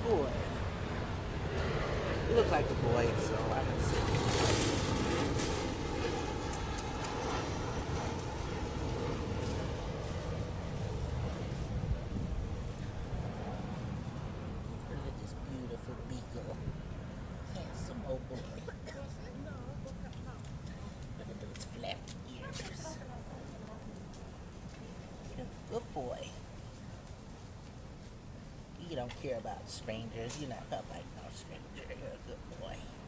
boy. He looks like a boy, so I can see. Look at this beautiful beagle. Handsome old boy. Look at those flappy ears. You're a good boy. You don't care about strangers. You're not gonna like no stranger. You're a good boy.